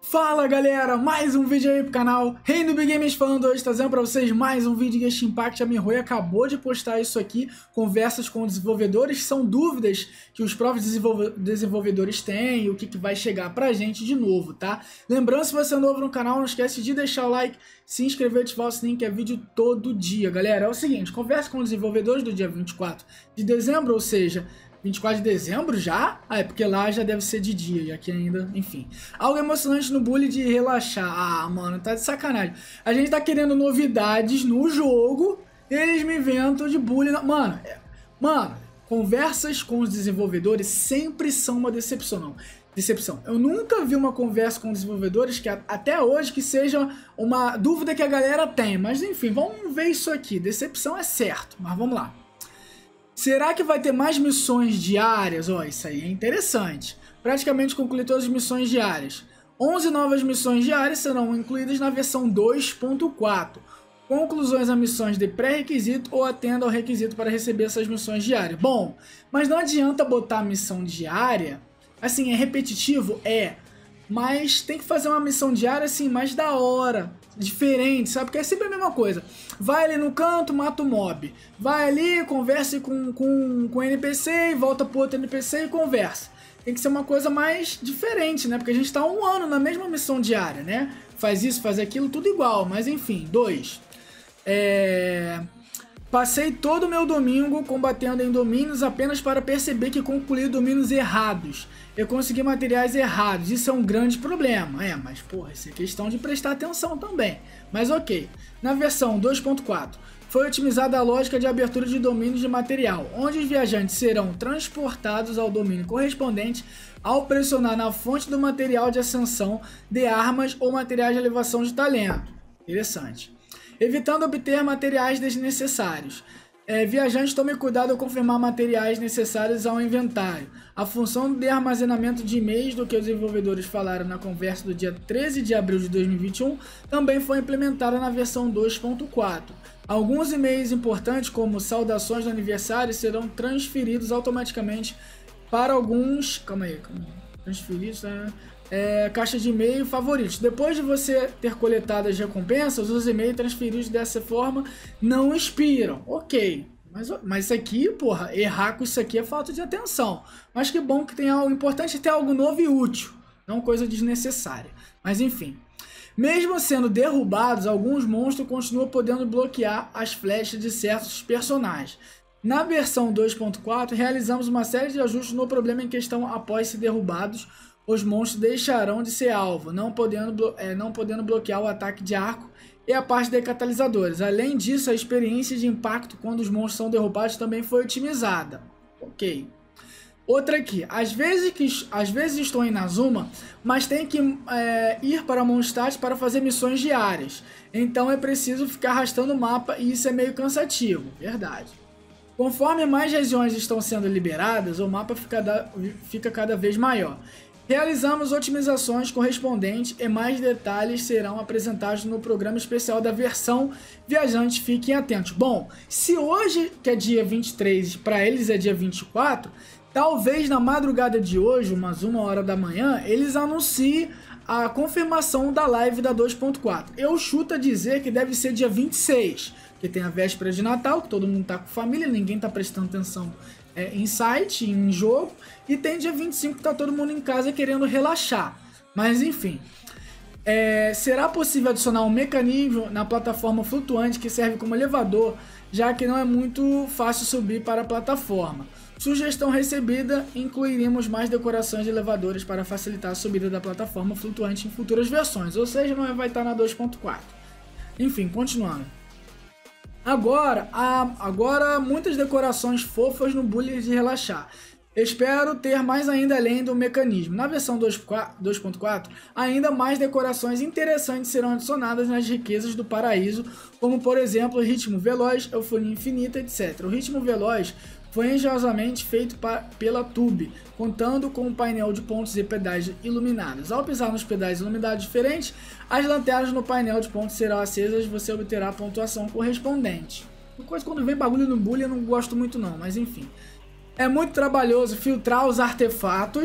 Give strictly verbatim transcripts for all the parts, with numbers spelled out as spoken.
Fala galera, mais um vídeo aí pro canal Reino Big Games falando hoje, trazendo pra vocês mais um vídeo de Genshin Impact. A Mihoyo acabou de postar isso aqui, conversas com desenvolvedores, são dúvidas que os próprios desenvolve desenvolvedores têm e o que, que vai chegar pra gente de novo, tá? Lembrando, se você é novo no canal, não esquece de deixar o like, se inscrever e ativar o sininho, que é vídeo todo dia, galera. É o seguinte, conversa com os desenvolvedores do dia vinte e quatro de dezembro, ou seja, vinte e quatro de dezembro já? Ah, é porque lá já deve ser de dia, e aqui ainda, enfim. Algo emocionante no bullying de relaxar. Ah, mano, tá de sacanagem. A gente tá querendo novidades no jogo, eles me inventam de bullying. Mano, é... mano, conversas com os desenvolvedores sempre são uma decepção, não. Decepção. Eu nunca vi uma conversa com desenvolvedores que até hoje que seja uma dúvida que a galera tem. Mas enfim, vamos ver isso aqui. Decepção é certo, mas vamos lá. Será que vai ter mais missões diárias? Ó, oh, isso aí é interessante. Praticamente concluí todas as missões diárias. onze novas missões diárias serão incluídas na versão dois ponto quatro. Conclusões a missões de pré-requisito ou atenda ao requisito para receber essas missões diárias. Bom, mas não adianta botar missão diária. Assim, é repetitivo? É. Mas tem que fazer uma missão diária assim, mais da hora. Diferente, sabe? Porque é sempre a mesma coisa. Vai ali no canto, mata o mob. Vai ali, converse com, com, com o N P C, volta pro outro N P C e conversa. Tem que ser uma coisa mais diferente, né? Porque a gente tá um ano na mesma missão diária, né? Faz isso, faz aquilo, tudo igual. Mas enfim, dois. É... Passei todo o meu domingo combatendo em domínios apenas para perceber que concluí domínios errados. Eu consegui materiais errados, isso é um grande problema. É, mas porra, isso é questão de prestar atenção também. Mas ok. Na versão dois ponto quatro, foi otimizada a lógica de abertura de domínios de material, onde os viajantes serão transportados ao domínio correspondente ao pressionar na fonte do material de ascensão de armas ou materiais de elevação de talento. Interessante. Evitando obter materiais desnecessários. É, viajantes, tome cuidado ao confirmar materiais necessários ao inventário. A função de armazenamento de e-mails do que os desenvolvedores falaram na conversa do dia treze de abril de dois mil e vinte e um também foi implementada na versão dois ponto quatro. Alguns e-mails importantes, como saudações de aniversário, serão transferidos automaticamente para alguns... Calma aí, calma aí. Transferidos... Né? É, caixa de e-mail favoritos. Depois de você ter coletado as recompensas, os e-mails transferidos dessa forma não expiram. Ok, mas, mas isso aqui, porra, errar com isso aqui é falta de atenção. Mas que bom que tem algo importante, ter algo novo e útil, não coisa desnecessária. Mas enfim, mesmo sendo derrubados, alguns monstros continuam podendo bloquear as flechas de certos personagens. Na versão dois ponto quatro, realizamos uma série de ajustes no problema em questão. Após ser derrubados, os monstros deixarão de ser alvo, não podendo, é, não podendo bloquear o ataque de arco e a parte de catalisadores. Além disso, a experiência de impacto quando os monstros são derrubados também foi otimizada. Ok. Outra aqui. Às vezes, que, às vezes estou em Nazuma, mas tenho que é, ir para Mondstadt para fazer missões diárias. Então é preciso ficar arrastando o mapa e isso é meio cansativo. Verdade. Conforme mais regiões estão sendo liberadas, o mapa fica, da, fica cada vez maior. Realizamos otimizações correspondentes e mais detalhes serão apresentados no programa especial da versão viajante. Fiquem atentos. Bom, se hoje, que é dia vinte e três, para eles é dia vinte e quatro, talvez na madrugada de hoje, umas uma hora da manhã, eles anunciem a confirmação da live da dois ponto quatro. Eu chuto a dizer que deve ser dia vinte e seis, porque tem a véspera de Natal, que todo mundo tá com família, ninguém tá prestando atenção É, em site, em jogo, e tem dia vinte e cinco que tá todo mundo em casa querendo relaxar. Mas enfim, é, será possível adicionar um mecanismo na plataforma flutuante que serve como elevador, já que não é muito fácil subir para a plataforma. Sugestão recebida: incluiremos mais decorações de elevadores para facilitar a subida da plataforma flutuante em futuras versões, ou seja, não vai estar na dois ponto quatro. Enfim, continuando. Agora, há, agora muitas decorações fofas no bullying de relaxar. Espero ter mais ainda além do mecanismo. Na versão dois ponto quatro, ainda mais decorações interessantes serão adicionadas nas riquezas do paraíso, como por exemplo o ritmo veloz, euforia infinita, etcétera. O ritmo veloz foi engenhosamente feito pela Tube, contando com um painel de pontos e pedais iluminados. Ao pisar nos pedais iluminados diferentes, as lanternas no painel de pontos serão acesas e você obterá a pontuação correspondente. Uma coisa, quando vem bagulho no bullying eu não gosto muito não, mas enfim. É muito trabalhoso filtrar os artefatos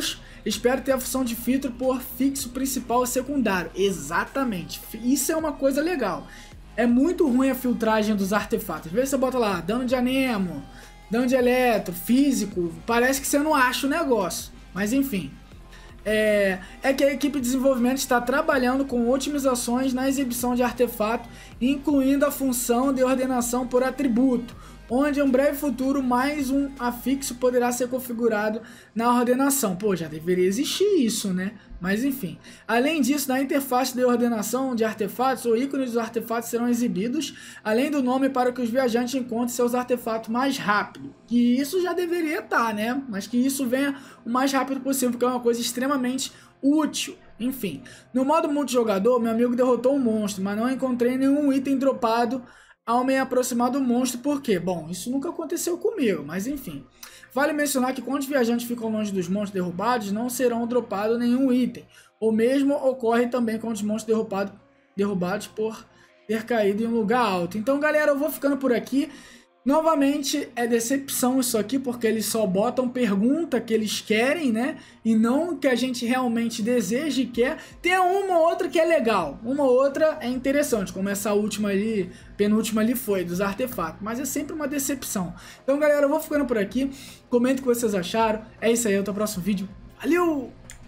Espero ter a função de filtro por fixo principal e secundário. Exatamente, isso é uma coisa legal. É muito ruim a filtragem dos artefatos. Às vezes você bota lá, dano de anemo, dano de eletro, físico, parece que você não acha o negócio. Mas enfim, é, é que a equipe de desenvolvimento está trabalhando com otimizações na exibição de artefato, incluindo a função de ordenação por atributo, onde em um breve futuro mais um afixo poderá ser configurado na ordenação. Pô, já deveria existir isso, né? Mas enfim. Além disso, na interface de ordenação de artefatos, os ícones dos artefatos serão exibidos, além do nome, para que os viajantes encontrem seus artefatos mais rápido. Que isso já deveria estar, né? Mas que isso venha o mais rápido possível, porque é uma coisa extremamente útil. Enfim. No modo multijogador, meu amigo derrotou um monstro, mas não encontrei nenhum item dropado ao me aproximar do monstro. Por quê? Bom, isso nunca aconteceu comigo, mas enfim. Vale mencionar que quando os viajantes ficam longe dos monstros derrubados, não serão dropados nenhum item. O mesmo ocorre também com os monstros derrubados, derrubados por ter caído em um lugar alto. Então, galera, eu vou ficando por aqui. Novamente, é decepção isso aqui, porque eles só botam pergunta que eles querem, né? E não que a gente realmente deseja e quer. Tem uma ou outra que é legal, uma ou outra é interessante, como essa última ali, penúltima ali foi, dos artefatos. Mas é sempre uma decepção. Então, galera, eu vou ficando por aqui. Comenta o que vocês acharam. É isso aí, até o próximo vídeo. Valeu!